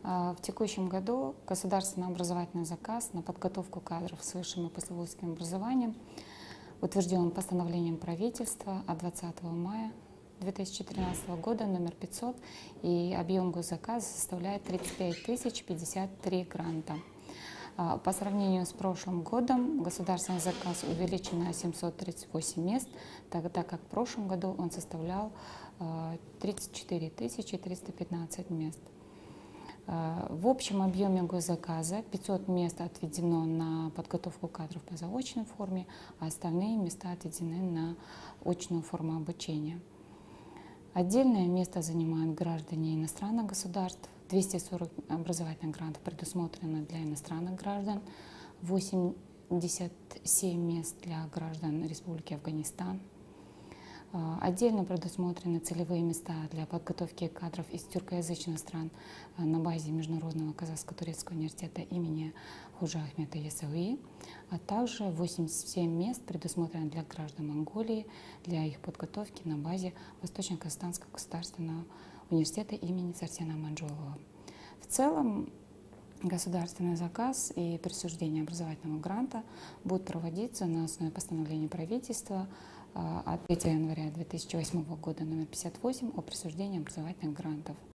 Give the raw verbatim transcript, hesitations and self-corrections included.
В текущем году государственный образовательный заказ на подготовку кадров с высшим и послевузским образованием утвержден постановлением правительства от двадцатого мая две тысячи тринадцатого года номер пятьсот, и объем госзаказа составляет тридцать пять тысяч пятьдесят три гранта. По сравнению с прошлым годом государственный заказ увеличен на семьсот тридцать восемь мест, тогда как в прошлом году он составлял тридцать четыре тысячи триста пятнадцать мест. В общем объеме госзаказа пятьсот мест отведено на подготовку кадров по заочной форме, а остальные места отведены на очную форму обучения. Отдельное место занимают граждане иностранных государств. двести сорок образовательных грантов предусмотрено для иностранных граждан, восемьдесят семь мест для граждан Республики Афганистан. Отдельно предусмотрены целевые места для подготовки кадров из тюркоязычных стран на базе Международного казахско-турецкого университета имени Ходжи Ахмета Яссауи, а также восемьдесят семь мест предусмотрено для граждан Монголии для их подготовки на базе Восточно-Казахстанского государственного университета имени Сарсена Манжолова. В целом, государственный заказ и присуждение образовательного гранта будут проводиться на основе постановления правительства от третьего января две тысячи восьмого года номер пятьдесят восемь о присуждении образовательных грантов.